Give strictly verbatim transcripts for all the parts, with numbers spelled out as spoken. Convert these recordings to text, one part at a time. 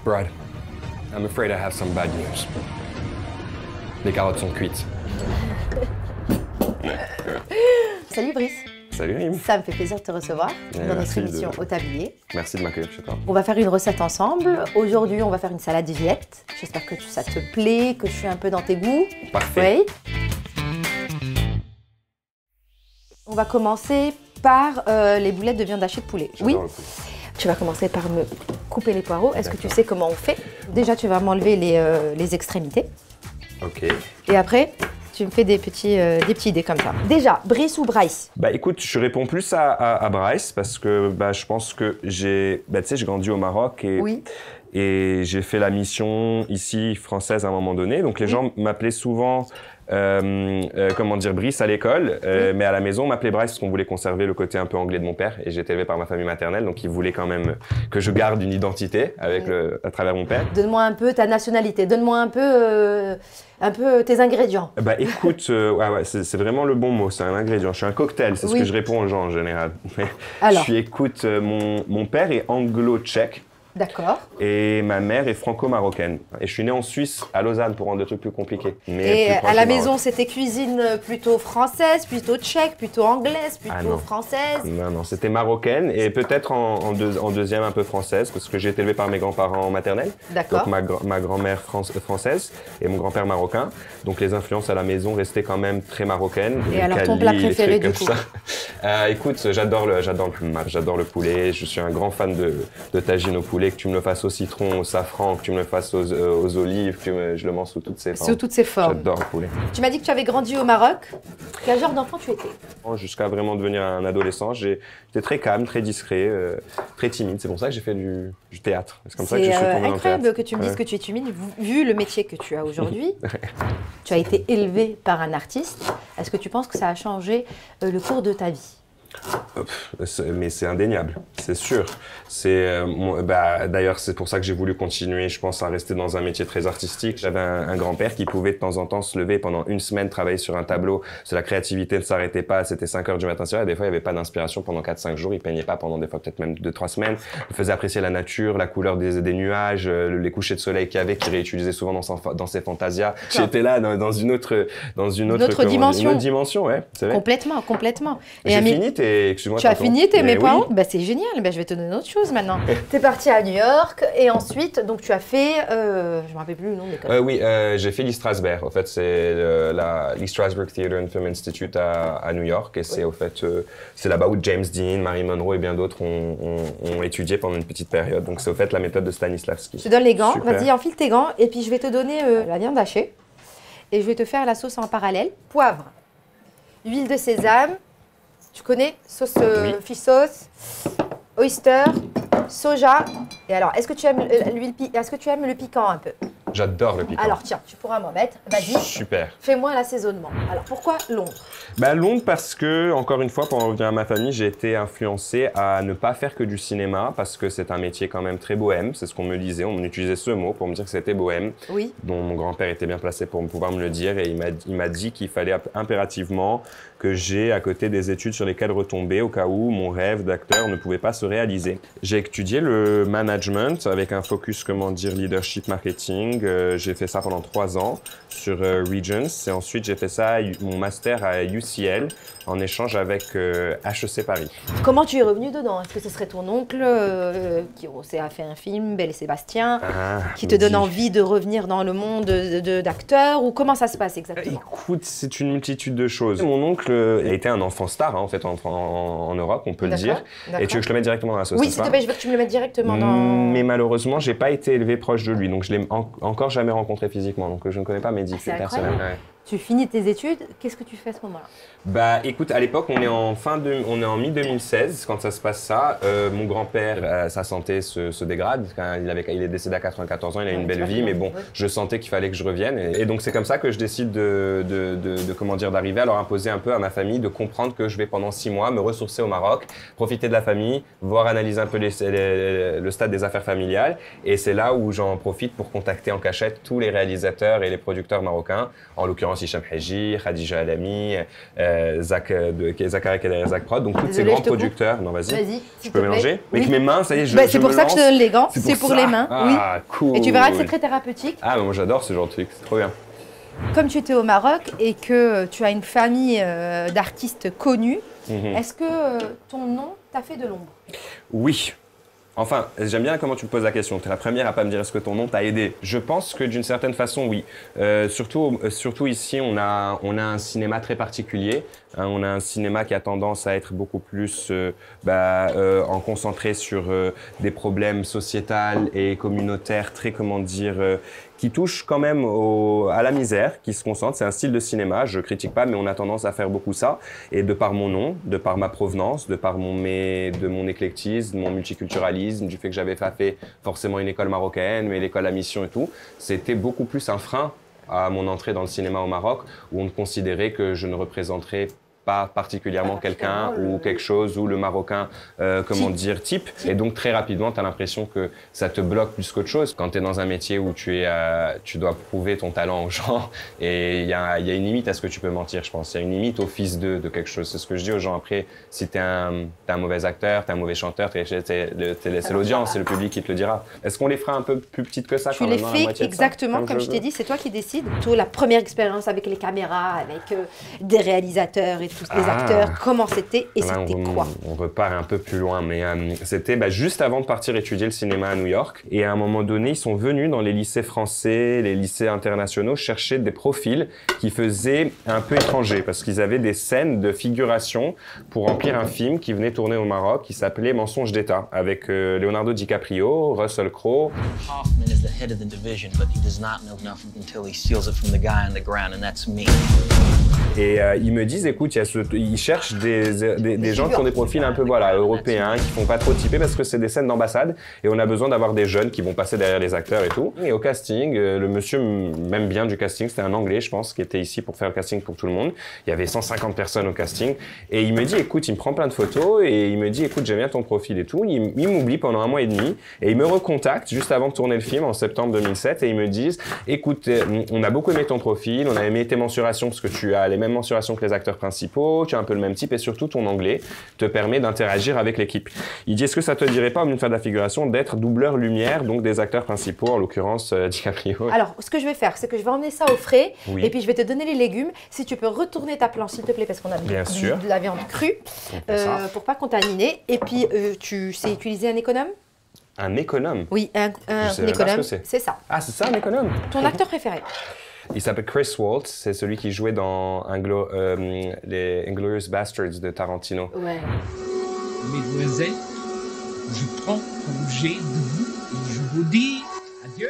Brad, I'm afraid I have some bad news. Les carottes sont cuites. Salut Brice. Salut Rim. Ça me fait plaisir de te recevoir Et dans notre merci émission de- Au Tablier. Merci de m'accueillir chez toi. On va faire une recette ensemble. Aujourd'hui, on va faire une salade Viette. J'espère que tu- ça te plaît, que je suis un peu dans tes goûts. Parfait. Oui. On va commencer par euh, les boulettes de viande hachée de poulet. J'adore Oui. le poulet. Tu vas commencer par me couper les poireaux. Est-ce que tu D'accord. sais comment on fait? Déjà, tu vas m'enlever les, euh, les extrémités. Ok. Et après, tu me fais des petits, euh, des petits dés comme ça. Déjà, Brice ou Bryce? Bah écoute, je réponds plus à, à, à Bryce parce que bah, je pense que j'ai, bah, tu sais, j'ai grandi au Maroc et, Oui. et j'ai fait la mission ici française à un moment donné. Donc les Oui. gens m'appelaient souvent, euh, euh, comment dire, Brice à l'école, euh, Oui. mais à la maison on m'appelait Bryce parce qu'on voulait conserver le côté un peu anglais de mon père et j'ai été élevé par ma famille maternelle, donc ils voulaient quand même que je garde une identité avec Oui. le, à travers mon père. Donne-moi un peu ta nationalité. Donne-moi un peu, euh, un peu tes ingrédients. Bah écoute, euh, ouais, ouais, c'est c'est vraiment le bon mot, c'est un ingrédient. Je suis un cocktail, c'est ce Oui. que je réponds aux gens en général. Alors. Je suis, écoute, euh, mon, mon père est anglo-tchèque D'accord. et ma mère est franco-marocaine. Et je suis né en Suisse, à Lausanne, pour rendre le truc plus compliqué. Mais Et plus proche à la du Maroc. maison, c'était cuisine plutôt française, plutôt tchèque, plutôt anglaise, Ah plutôt non. française. Non, non, c'était marocaine et peut-être en, en, deux- en deuxième un peu française parce que j'ai été élevé par mes grands-parents maternels. D'accord. Donc ma, gra- ma grand-mère fran- française et mon grand-père marocain. Donc les influences à la maison restaient quand même très marocaines. Et Le alors, ton Cali, plat les préféré, trucs du comme coup? ça. Euh, Écoute, j'adore le, j'adore le, j'adore le poulet. Je suis un grand fan de, de tagine au poulet. Que tu me le fasses au citron, au safran, que tu me le fasses aux, euh, aux olives, que tu me- je le mange sous toutes ses formes. Sous toutes ses formes. J'adore le poulet. Tu m'as dit que tu avais grandi au Maroc. Quel genre d'enfant tu étais? Jusqu'à vraiment devenir un adolescent, j'ai- j'étais très calme, très discret, euh, très timide. C'est pour ça que j'ai fait du, du théâtre. C'est comme ça que je C'est suis euh, tombé dans le incroyable théâtre. que tu me dises Ouais. que tu es timide, vu le métier que tu as aujourd'hui. Tu as été élevé par un artiste. Est-ce que tu penses que ça a changé euh, le cours de ta vie? C'est- Mais c'est indéniable, c'est sûr. C'est, euh, mon- bah, d'ailleurs, c'est pour ça que j'ai voulu continuer, je pense, à rester dans un métier très artistique. J'avais un, un grand-père qui pouvait de temps en temps se lever pendant une semaine, travailler sur un tableau. C'est la créativité ne s'arrêtait pas, c'était cinq heures du matin. C'est vrai, des fois, il n'y avait pas d'inspiration pendant quatre cinq jours. Il peignait pas pendant des fois peut-être même deux trois semaines. Il faisait apprécier la nature, la couleur des, des nuages, euh, les couchers de soleil qu'il y avait, qu'il réutilisait souvent dans, son, dans ses fantasias. J'étais là dans, dans une autre, dans une autre, autre comment- dimension. Une autre dimension, ouais, c'est vrai. Complètement, complètement. Et J'ai Ami- fini tes, excuse-moi. Tu as tonton. fini tes Mais mes oui. points? Bah, c'est génial, bah, je vais te donner autre chose maintenant. Tu es parti à New York et ensuite, donc tu as fait, euh, je ne me rappelle plus le nom de l'école. Euh, oui, euh, j'ai fait l'E Strasberg. En fait, c'est euh, la l'E Strasberg Theatre and Film Institute à, à New York. Et c'est au fait, euh, c'est là-bas où James Dean, Marie Monroe et bien d'autres ont, ont, ont étudié pendant une petite période. Donc c'est au fait la méthode de Stanislavski. Je te donne les gants, Super. vas-y, enfile tes gants et puis je vais te donner euh, la viande hachée et je vais te faire la sauce en parallèle. Poivre, huile de sésame, tu connais, sauce euh, Oui. fish sauce, oyster, soja. Et alors, est-ce que tu aimes euh, l'huile, pi- est-ce que tu aimes le piquant un peu? J'adore le piquant. Alors tiens, tu pourras m'en mettre. Vas-y, Super. fais-moi l'assaisonnement. Alors pourquoi Londres? Bah, Londres parce que, encore une fois, pour en revenir à ma famille, j'ai été influencé à ne pas faire que du cinéma parce que c'est un métier quand même très bohème. C'est ce qu'on me disait. On utilisait ce mot pour me dire que c'était bohème. Oui. Dont mon grand-père était bien placé pour pouvoir me le dire et il m'a il m'a dit qu'il fallait impérativement que j'ai à côté des études sur lesquelles retomber au cas où mon rêve d'acteur ne pouvait pas se réaliser. J'ai étudié le management avec un focus, comment dire, leadership marketing. Euh, j'ai fait ça pendant trois ans sur euh, Regents et ensuite j'ai fait ça, mon master à U C L en échange avec euh, H E C Paris. Comment tu es revenu dedans? Est-ce que ce serait ton oncle euh, qui aussi a fait un film, Belle et Sébastien, Ah, qui te donne dis. envie de revenir dans le monde de- de- d'acteur ou comment ça se passe exactement? Écoute, c'est une multitude de choses. Mon oncle a été un enfant star hein, en fait en, en- en Europe, on peut le D'accord, dire. d'accord. Et tu veux que je le mette directement dans la sauce, Oui, n'est-ce s'il te pas plaît, je veux que tu me le mettes directement dans... Mais malheureusement, j'ai pas été élevé proche de lui, donc je l'ai en- encore jamais rencontré physiquement, donc je ne connais pas mes C'est difficultés incroyable. personnelles. Ouais. Tu finis tes études, qu'est-ce que tu fais à ce moment-là? Bah écoute, à l'époque, on est en fin de, on est en mi deux mille seize quand ça se passe ça. Euh, mon grand-père, euh, sa santé se, se dégrade. Quand il, avait, il est décédé à quatre-vingt-quatorze ans, il a Ouais, une tu belle vois, vie, tu mais vois, bon, ouais. je sentais qu'il fallait que je revienne. Et, et donc c'est comme ça que je décide de, de, de, de comment dire, d'arriver à leur imposer un peu à ma famille, de comprendre que je vais pendant six mois me ressourcer au Maroc, profiter de la famille, voir analyser un peu les, les- le stade des affaires familiales. Et c'est là où j'en profite pour contacter en cachette tous les réalisateurs et les producteurs marocains, en l'occurrence France, Hicham Hadji, Khadija Alami, euh, Zach, de, Zachary Kader, Zach Prod, donc tous ces Désolée, grands je te coupe. producteurs. Non, vas-y. Vas-y. Je peux mélanger oui. Avec mes mains, ça y est, je, bah, je C'est pour me ça lance. que je te donne les gants, C'est c'est pour pour, ça. les mains. Ah, oui. cool. Et tu verras que c'est très thérapeutique. Ah, mais moi j'adore ce genre de truc, c'est trop bien. Comme tu étais au Maroc et que tu as une famille euh, d'artistes connus, Mm-hmm. est-ce que euh, ton nom t'a fait de l'ombre? Oui. Enfin, j'aime bien comment tu me poses la question. Tu es la première à pas me dire est-ce que ton nom t'a aidé. Je pense que d'une certaine façon, oui. Euh, surtout, euh, surtout ici, on a, on a un cinéma très particulier. Hein, on a un cinéma qui a tendance à être beaucoup plus euh, bah, euh, en concentré sur euh, des problèmes sociétals et communautaires très, comment dire, euh, qui touchent quand même au, à la misère, qui se concentrent. C'est un style de cinéma, je critique pas, mais on a tendance à faire beaucoup ça. Et de par mon nom, de par ma provenance, de par mon, mes, de mon éclectisme, mon multiculturalisme, du fait que j'avais pas fait forcément une école marocaine, mais l'école à mission et tout, c'était beaucoup plus un frein à mon entrée dans le cinéma au Maroc, où on considérait que je ne représenterais pas particulièrement quelqu'un ou quelque chose, ou le Marocain, euh, comment dire, type. Et donc, très rapidement, tu as l'impression que ça te bloque plus qu'autre chose. Quand tu es dans un métier où tu, es, euh, tu dois prouver ton talent aux gens, et il y a, y a une limite à ce que tu peux mentir, je pense. Il y a une limite au fils de, de quelque chose. C'est ce que je dis aux gens. Après, si tu es, es un mauvais acteur, tu es un mauvais chanteur, c'est l'audience, c'est le public qui te le dira. Est-ce qu'on les fera un peu plus petites que ça Tu quand les même, fais exactement comme, comme je t'ai dit, c'est toi qui décides. Toi, la première expérience avec les caméras, avec euh, des réalisateurs et tous les ah. acteurs, comment c'était et c'était quoi? On repart un peu plus loin, mais euh, c'était bah, juste avant de partir étudier le cinéma à New York. Et à un moment donné, ils sont venus dans les lycées français, les lycées internationaux, chercher des profils qui faisaient un peu étrangers, parce qu'ils avaient des scènes de figuration pour remplir un film qui venait tourner au Maroc, qui s'appelait Mensonge d'État, avec euh, Leonardo DiCaprio, Russell Crowe. Hoffman is the head of the division, but he does not know nothing until he steals it from the guy on the ground, and that's me. Et euh, ils me disent, écoute, il y a ce, ils cherchent des, des, des gens qui ont des profils un peu voilà, européens, qui font pas trop typés parce que c'est des scènes d'ambassade et on a besoin d'avoir des jeunes qui vont passer derrière les acteurs et tout. Et au casting, euh, le monsieur m'aime bien du casting, c'était un Anglais, je pense, qui était ici pour faire le casting pour tout le monde. Il y avait cent cinquante personnes au casting et il me dit, écoute, il me prend plein de photos et il me dit, écoute, j'aime bien ton profil et tout. Il, il m'oublie pendant un mois et demi et il me recontacte juste avant de tourner le film en septembre deux mille sept et ils me disent, écoute, on a beaucoup aimé ton profil, on a aimé tes mensurations parce que tu as les mêmes mensurations que les acteurs principaux, tu as un peu le même type et surtout ton anglais te permet d'interagir avec l'équipe. Il dit, est-ce que ça te dirait pas, au lieu de faire de la figuration, d'être doubleur lumière, donc des acteurs principaux, en l'occurrence euh, DiCaprio? Alors, ce que je vais faire, c'est que je vais emmener ça au frais oui. et puis je vais te donner les légumes. Si tu peux retourner ta planche, s'il te plaît, parce qu'on a Bien de, sûr. de la viande crue, euh, pour pas contaminer. Et puis, euh, tu sais utiliser un économe? Un économe? Oui, un, un, je sais un économe, c'est c'est ça. Ah, c'est ça, un économe? Ton acteur préféré? Il s'appelle Chris Waltz, c'est celui qui jouait dans Inglo euh, les Inglourious Bastards de Tarantino. Ouais. Mesdemoiselles, je prends congé de vous et je vous dis adieu.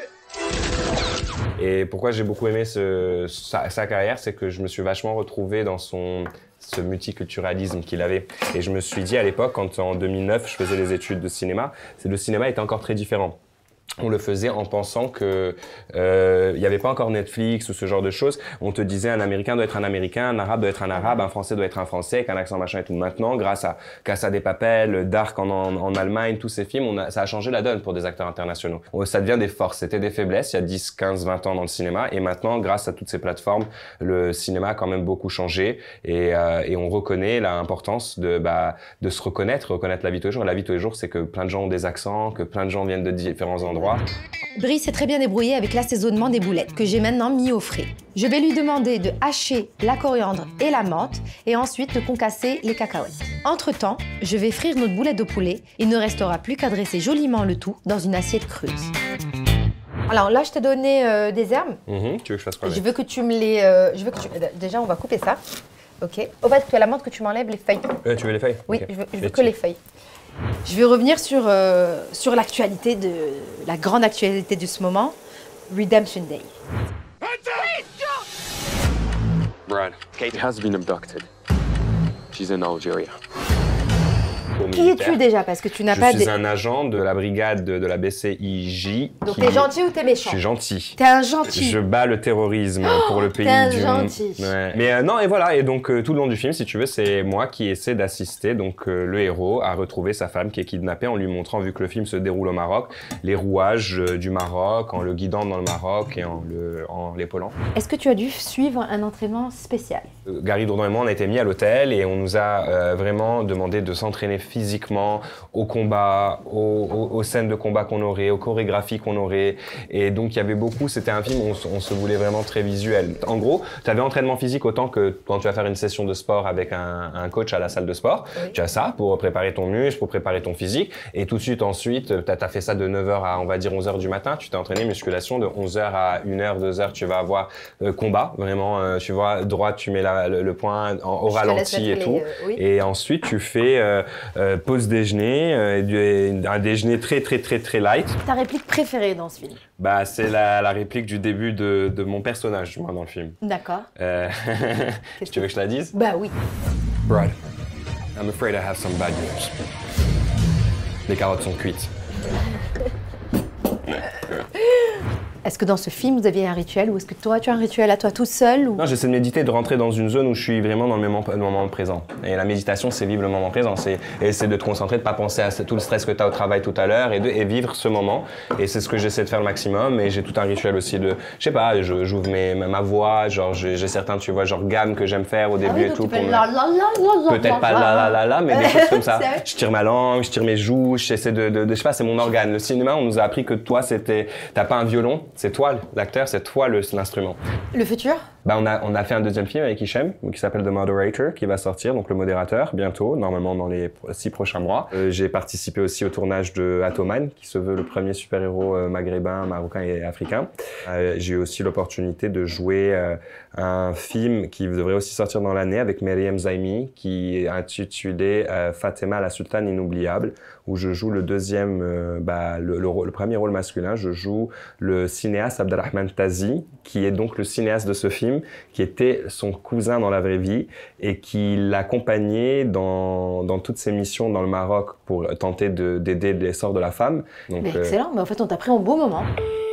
Et pourquoi j'ai beaucoup aimé ce, sa, sa carrière, c'est que je me suis vachement retrouvé dans son ce multiculturalisme qu'il avait. Et je me suis dit à l'époque, quand en deux mille neuf, je faisais des études de cinéma, c'est le cinéma était encore très différent. On le faisait en pensant que euh, il y avait pas encore Netflix ou ce genre de choses. On te disait un Américain doit être un Américain, un Arabe doit être un Arabe, un Français doit être un Français, avec un accent machin et tout. Maintenant, grâce à Casa de Papel, Dark en, en, en Allemagne, tous ces films, on a, ça a changé la donne pour des acteurs internationaux. Ça devient des forces. C'était des faiblesses il y a dix, quinze, vingt ans dans le cinéma. Et maintenant, grâce à toutes ces plateformes, le cinéma a quand même beaucoup changé. Et, euh, et on reconnaît l'importance de, bah, de se reconnaître, reconnaître la vie de tous les jours. La vie de tous les jours, c'est que plein de gens ont des accents, que plein de gens viennent de différents endroits. Brice s'est très bien débrouillé avec l'assaisonnement des boulettes que j'ai maintenant mis au frais. Je vais lui demander de hacher la coriandre et la menthe et ensuite de concasser les cacahuètes. Entre-temps, je vais frire notre boulette de poulet. Il ne restera plus qu'à dresser joliment le tout dans une assiette creuse. Alors là, je t'ai donné euh, des herbes. Mmh, tu veux que je fasse quoi? Je veux que tu me les... Euh, je veux que tu... Déjà, on va couper ça. Ok. Au fait, tu as la menthe que tu m'enlèves les feuilles. Euh, tu veux les feuilles? Oui, okay. je veux, je veux que les feuilles. Je vais revenir sur, euh, sur l'actualité, de la grande actualité de ce moment, Redemption Day. Brad, Kate has been abducted. She's in Algeria. parcours Qui militaire. es-tu déjà? Parce que tu n'as Je pas... suis des- un agent de la brigade de, de la B C I J. Donc qui- t'es gentil ou t'es Je méchant? suis gentil. T'es un gentil. Je bats le terrorisme pour le pays t'es un du gentil. Ouais. Mais euh, non, et voilà, et donc euh, tout le long du film, si tu veux, c'est moi qui essaie d'assister donc euh, le héros à retrouver sa femme qui est kidnappée en lui montrant, vu que le film se déroule au Maroc, les rouages euh, du Maroc, en le guidant dans le Maroc et en le en l'épaulant. Est-ce que tu as dû suivre un entraînement spécial? Euh, Gary Dourdan et moi, on a été mis à l'hôtel et on nous a euh, vraiment demandé de s'entraîner physiquement au combat, aux, aux, aux scènes de combat qu'on aurait, aux chorégraphies qu'on aurait. Et donc, il y avait beaucoup, c'était un film où on, se- on se voulait vraiment très visuel. En gros, tu avais entraînement physique autant que quand tu vas faire une session de sport avec un, un coach à la salle de sport. Oui. Tu as ça pour préparer ton muscle, pour préparer ton physique. Et tout de suite, ensuite, tu as, fait ça de neuf heures à, on va dire, onze heures du matin. Tu t'es entraîné musculation de onze heures à une heure, deux heures. Tu vas avoir euh, combat, vraiment. euh, tu vois, droite, tu mets la, le, le point en, au Je te laisse ralenti et mettre tout. les, euh, oui. Et ensuite, tu fais euh, euh, pause déjeuner, euh, du- un déjeuner très, très, très, très light. Ta réplique préférée dans ce film? Bah, c'est la, la réplique du début de, de mon personnage, moi, dans le film. D'accord. Euh, Qu'est-ce tu veux que je la dise? Bah oui. Brad, I'm afraid I have some bad news. Les carottes sont cuites. Est-ce que dans ce film, vous aviez un rituel ou est-ce que toi, tu as un rituel à toi tout seul ou... Non, j'essaie de méditer, de rentrer dans une zone où je suis vraiment dans le moment, le moment présent. Et la méditation, c'est vivre le moment présent. C'est essayer de te concentrer, de pas penser à tout le stress que tu as au travail tout à l'heure et, de, et vivre ce moment. Et c'est ce que j'essaie de faire le maximum. Et j'ai tout un rituel aussi de, je sais pas, je- j'ouvre mes- ma voix, genre j'ai j'ai certains, tu vois, genre gammes que j'aime faire au début Ah oui, et donc tout. tu fais pour me- la la la la la Peut-être pas la là, là, là, là, mais des choses comme ça. C'est vrai. Je tire ma langue, je tire mes joues, j'essaie de, de, de, je sais pas, c'est mon organe. Le cinéma, on nous a appris que toi, c'était, t'as pas un violon, c'est toi l'acteur, c'est toi le- l'instrument. Le futur? Bah, on a, on a fait un deuxième film avec Hichem, qui s'appelle The Moderator, qui va sortir, donc le modérateur, bientôt, normalement dans les six prochains mois. Euh, j'ai participé aussi au tournage de Atoman, qui se veut le premier super-héros euh, maghrébin, marocain et africain. Euh, j'ai eu aussi l'opportunité de jouer euh, un film qui devrait aussi sortir dans l'année avec Meriem Zaimi, qui est intitulé euh, Fatima la sultane inoubliable, où je joue le deuxième, euh, bah, le, le, rôle- le premier rôle masculin. Je joue le cinéaste Abdelrahman Tazi, qui est donc le cinéaste de ce film, qui était son cousin dans la vraie vie et qui l'accompagnait dans, dans toutes ses missions dans le Maroc pour tenter de- d'aider l'essor de la femme. Donc, Mais euh, excellent, mais en fait, on t'a pris en beau moment.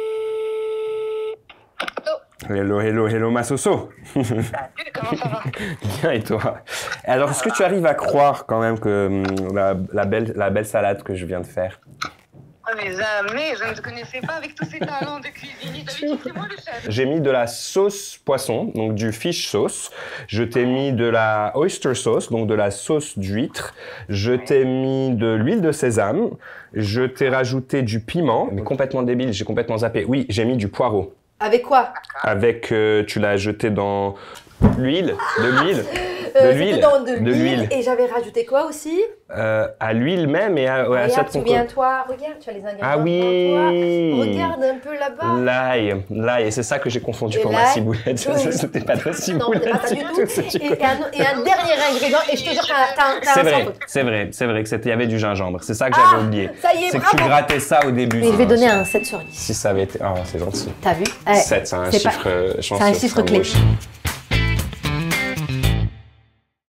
hello, hello, hello, ma Soso. Salut, comment ça va? Bien, et toi? Alors, est-ce que tu arrives à croire quand même que hum, la, la, belle, la belle salade que je viens de faire? Oh, mais jamais, je ne te connaissais pas avec tous ces talents de cuisinier. D'habitude, c'est moi le chef. J'ai mis de la sauce poisson, donc du fish sauce. Je t'ai mis de la oyster sauce, donc de la sauce d'huître. Je t'ai mis de l'huile de sésame. Je t'ai rajouté du piment. Mais complètement débile, j'ai complètement zappé. Oui, j'ai mis du poireau. Avec quoi? Avec, euh, tu l'as jeté dans l'huile, de l'huile, Euh, de l'huile, c'était dans de de l'huile. l'huile. Et j'avais rajouté quoi aussi? Euh, à l'huile même et à, ouais, à Regarde, cette conco- souviens-toi, regarde, tu as les ingrédients Ah devant oui. toi. Regarde un peu là-bas. L'ail, l'ail, et c'est ça que j'ai confondu Et pour ma l'ail. ciboulette. Oui. C'était pas de la Non, ciboulette. c'est pas ça du tout. c'est du Et, et un, et un dernier ingrédient, et je te jure, t'as t'as- t'as C'est un vrai, sans faute. c'est vrai, c'est vrai que c'était, il y avait du gingembre. C'est ça que Ah, j'avais oublié. ça y est, C'est que tu bravo. grattais ça au début. Mais je vais Ah, donner c'est- un sept sur dix. Si ça avait été, ah, c'est gentil. T'as vu? Ouais, sept, c'est un c'est pas- chiffre euh, chanceux. c'est un chiffre c'est clé. beau chiffre.